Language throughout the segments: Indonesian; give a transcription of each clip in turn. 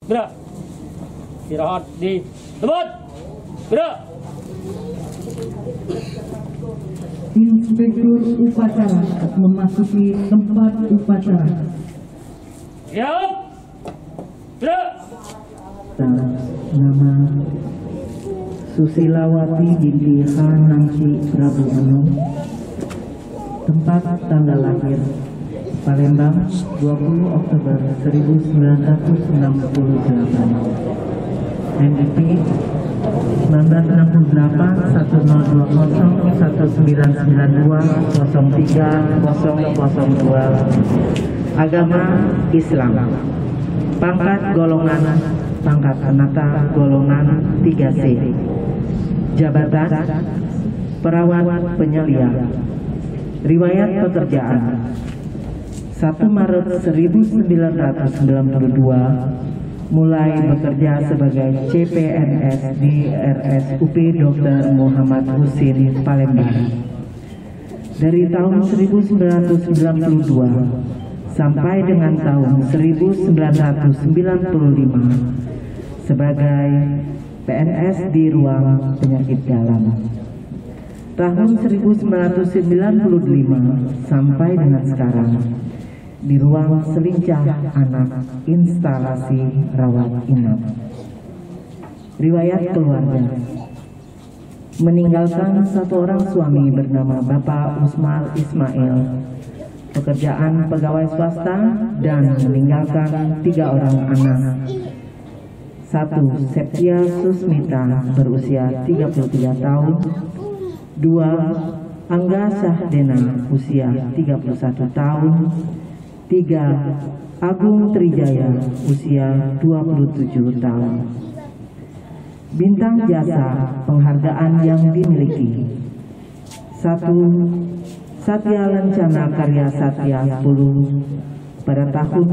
Gerak. Istirahat di tempat. Gerak. Inspektur upacara memasuki tempat upacara. Siap. Gerak. Nama Susilawati binti Hanangci Prabu Anom. Tempat tanggal lahir Palembang 20 Oktober 1968. NIP 1968 1020 1992 03002. Agama Islam. Pangkat golongan pangkat anata golongan 3C. Jabatan perawat penyelia. Riwayat pekerjaan 1 Maret 1992 mulai bekerja sebagai CPNS di RSUP Dr. Muhammad Husin Palembang. Dari tahun 1992 sampai dengan tahun 1995 sebagai PNS di ruang penyakit dalam. Tahun 1995 sampai dengan sekarang di ruang selincah anak instalasi rawat inap. Riwayat keluarga: meninggalkan satu orang suami bernama Bapak Usmal Ismail, pekerjaan pegawai swasta, dan meninggalkan 3 orang anak. 1. Septia Susmita berusia 33 tahun. 2. Angga Sahdena usia 31 tahun. 3. Agung Trijaya usia 27 tahun. Bintang jasa penghargaan yang dimiliki: 1. Satya Lencana Karya Satya 10 pada tahun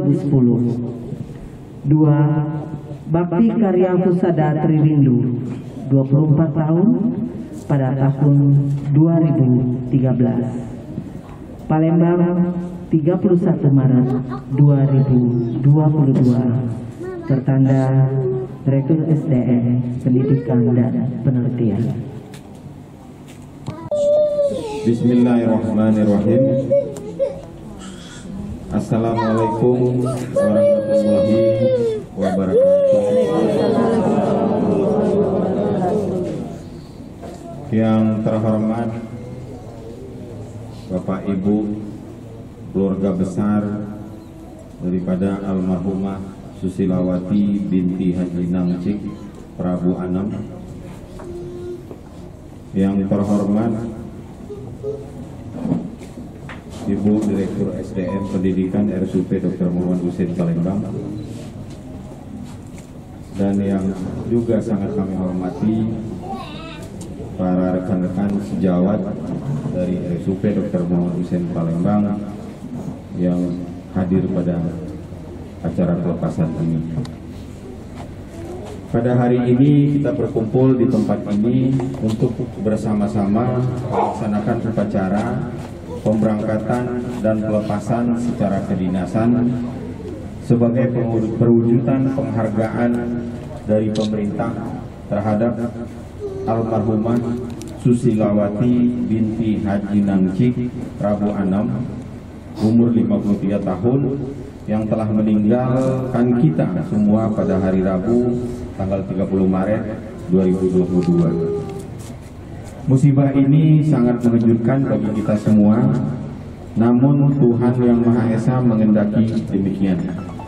2010. 2. Bakti Karya Husada Tririndu 24 tahun pada tahun 2013. Palembang 31 Maret 2022. Tertanda Direktur SDM Pendidikan dan Penelitian. Bismillahirrahmanirrahim. Assalamualaikum warahmatullahi wabarakatuh. Yang terhormat Bapak Ibu, keluarga besar daripada almarhumah Susilawati binti Haji Nangcik Prabu Anom. Yang terhormat Ibu Direktur SDM Pendidikan RSUP Dr. Muhammad Husin Palembang, dan yang juga sangat kami hormati para rekan-rekan sejawat dari RSUP Dr. Muhammad Husin Palembang yang hadir pada acara pelepasan ini. Pada hari ini kita berkumpul di tempat ini untuk bersama-sama melaksanakan upacara pemberangkatan dan pelepasan secara kedinasan sebagai perwujudan penghargaan dari pemerintah terhadap almarhumah Susilawati binti Haji Nangcik Prabu Anom, umur 53 tahun, yang telah meninggalkan kita semua pada hari Rabu tanggal 30 Maret 2022. Musibah ini sangat mengejutkan bagi kita semua, namun Tuhan Yang Maha Esa mengendaki demikian.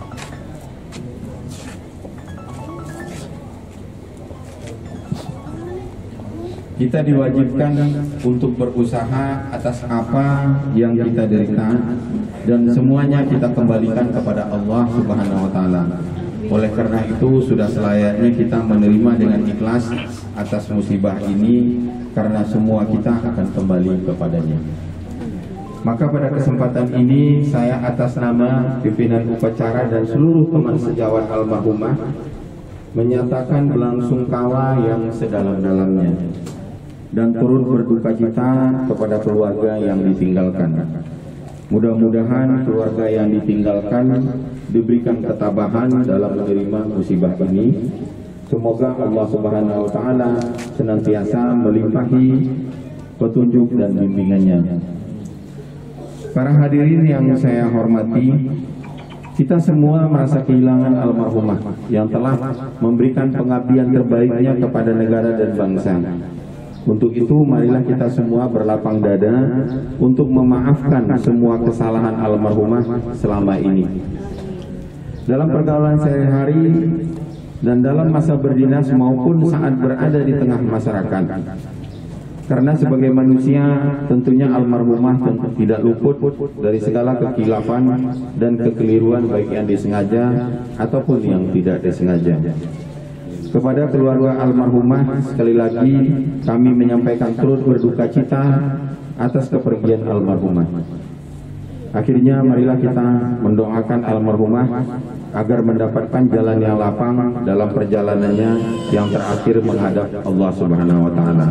Kita diwajibkan untuk berusaha atas apa yang kita derita, dan semuanya kita kembalikan kepada Allah Subhanahu wa Ta'ala. Oleh karena itu sudah selayaknya kita menerima dengan ikhlas atas musibah ini, karena semua kita akan kembali kepadanya. Maka pada kesempatan ini saya atas nama pimpinan upacara dan seluruh teman sejawat almarhumah menyatakan belangsungkawa yang sedalam-dalamnya dan turut berduka cita kepada keluarga yang ditinggalkan. Mudah-mudahan keluarga yang ditinggalkan diberikan ketabahan dalam menerima musibah ini. Semoga Allah Subhanahu wa taala senantiasa melimpahi petunjuk dan bimbingannya. Para hadirin yang saya hormati, kita semua merasa kehilangan almarhumah yang telah memberikan pengabdian terbaiknya kepada negara dan bangsa. Untuk itu marilah kita semua berlapang dada untuk memaafkan semua kesalahan almarhumah selama ini. Dalam pergaulan sehari-hari dan dalam masa berdinas maupun saat berada di tengah masyarakat. Karena sebagai manusia tentunya almarhumah tidak luput dari segala kekilafan dan kekeliruan baik yang disengaja ataupun yang tidak disengaja. Kepada keluarga almarhumah sekali lagi kami menyampaikan turut berduka cita atas kepergian almarhumah. Akhirnya marilah kita mendoakan almarhumah agar mendapatkan jalan yang lapang dalam perjalanannya yang terakhir menghadap Allah Subhanahu wa taala.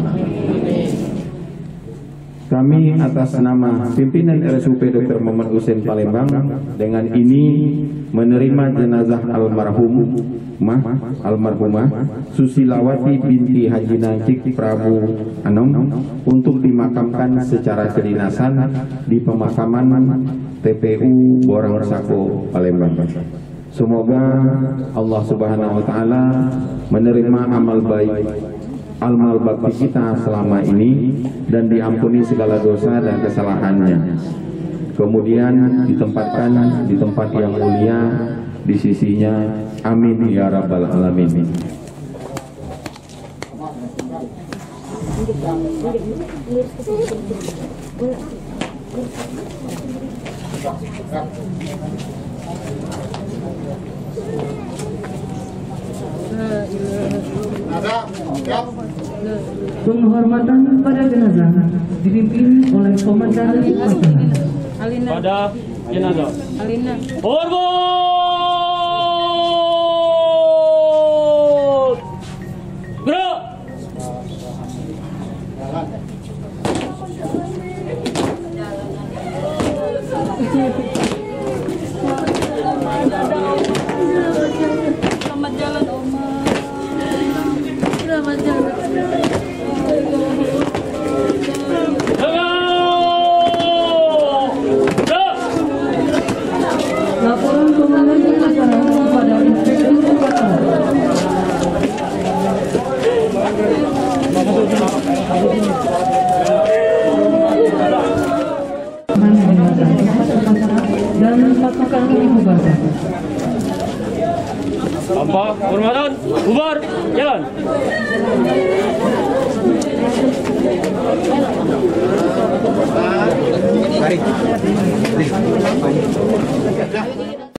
Kami atas nama pimpinan RSUP Dr. Muhammad Hussein Palembang dengan ini menerima jenazah almarhumah Susilawati binti Haji Nancik Prabu Anom untuk dimakamkan secara kedinasan di pemakaman TPU Borang Sako Palembang. Semoga Allah Subhanahu wa taala menerima amal bakti kita selama ini dan diampuni segala dosa dan kesalahannya. Kemudian ditempatkan di tempat yang mulia di sisinya. Amin ya rabbal alamin. Penghormatan pada jenazah dipimpin oleh Komandan Upacara. Pada jenazah. Hormat! Gerak! Selamat jalan, Oma. Selamat jalan. Laporan Komandan Upacara kepada Inspektur Upacara. Dan pasukan ibu bangsa. Tanpa hormatan, bubar, jalan. Mari.